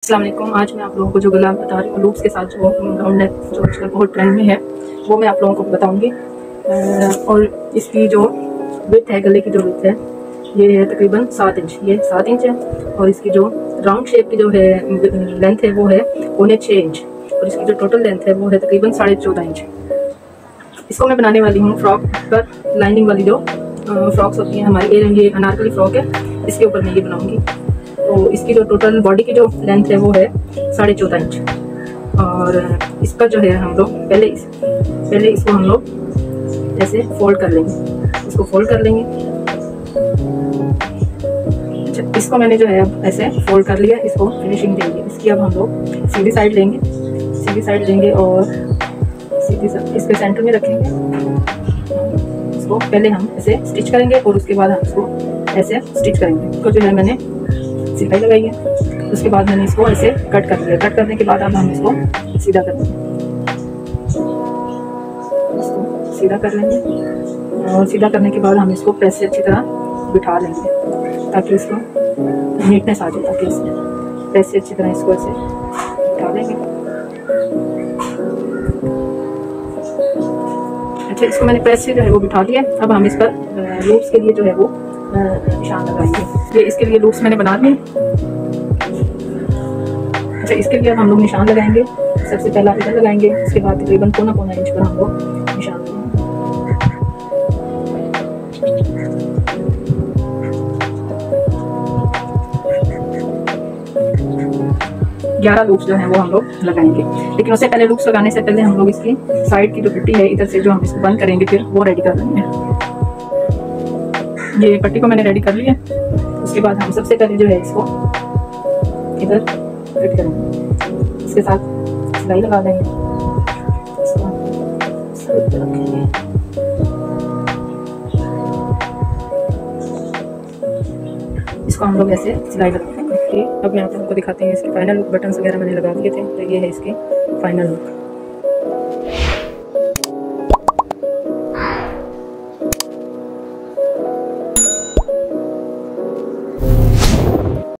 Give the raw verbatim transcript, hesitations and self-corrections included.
अस्सलाम वालेकुम। आज मैं आप लोगों को जो गला बता रही हूँ लूप्स के साथ जो राउंड नेक जो आजकल बहुत ट्रेंड में है वो मैं आप लोगों को बताऊंगी। और इसकी जो विड्थ है, गले की जो विड्थ है ये है तकरीबन सात इंच, ये सात इंच है। और इसकी जो राउंड शेप की जो है लेंथ है वो है पौने छः इंच। और इसकी जो टोटल लेंथ है वो है तकरीबन साढ़े चौदह इंच। इसको मैं बनाने वाली हूँ फ्रॉक पर लाइनिंग वाली जो फ्रॉक्स होती हैं हमारी, ये अनारकली फ्रॉक है, इसके ऊपर मैं ये बनाऊंगी। तो इसकी जो टोटल बॉडी की जो लेंथ है वो है साढ़े चौदह इंच। और इसका जो है हम लोग पहले इस, पहले इसको हम लोग ऐसे फोल्ड कर लेंगे, इसको फोल्ड कर लेंगे। अच्छा, इसको मैंने जो है अब ऐसे फोल्ड कर लिया, इसको फिनिशिंग देंगे। इसकी अब हम लोग सीधी साइड लेंगे, सीधी साइड लेंगे और सीधी साइड इसके सेंटर में रखेंगे। इसको पहले हम ऐसे स्टिच करेंगे और उसके बाद हम इसको ऐसे स्टिच करेंगे। इसको जो है मैंने सिलाई लगाई है, उसके बाद मैंने इसको ऐसे कट कर लिया। कट करने के बाद अब हम इसको सीधा कर लेंगे, इसको सीधा कर लेंगे। और सीधा करने के बाद हम इसको प्रेस से अच्छी तरह बिठा लेंगे ताकि इसको नीटनेस आ जाए, ताकि इसमें प्रेस से अच्छी तरह इसको ऐसे बिठा लेंगे। अच्छा, इसको मैंने प्रेस से जो है वो बिठा दिया। अब हम इस पर लूप्स के लिए जो है वो निशान लगाएंगे। ये इसके लिए लूप्स मैंने बना दिए। अच्छा, इसके लिए अब हम लोग निशान लगाएंगे। सबसे पहला इधर लगाएंगे, उसके बाद तकरीबन पौना पौना इंच पर हम लोग निशान लगाएंगे। ग्यारह लूप्स जो हैं वो हम लोग लगाएंगे। लेकिन उससे पहले लूप्स लगाने से पहले हम लोग इसकी साइड की जो पट्टी है इधर से जो हम इसको बंद करेंगे फिर वो रेडी कर लेंगे। ये पट्टी को मैंने रेडी कर लिया। उसके बाद हम सबसे पहले जो है इसको इधर फिट करेंगे, इसके साथ सिलाई लगा देंगे। इसको साइड पे रखेंगे। इसको हम लोग ऐसे सिलाई लगा देंगे। अब मैं आप लोगों को दिखाते हैं इसके फाइनल लुक। बटन्स वगैरह मैंने लगा दिए थे, तो ये है इसके फाइनल लुक।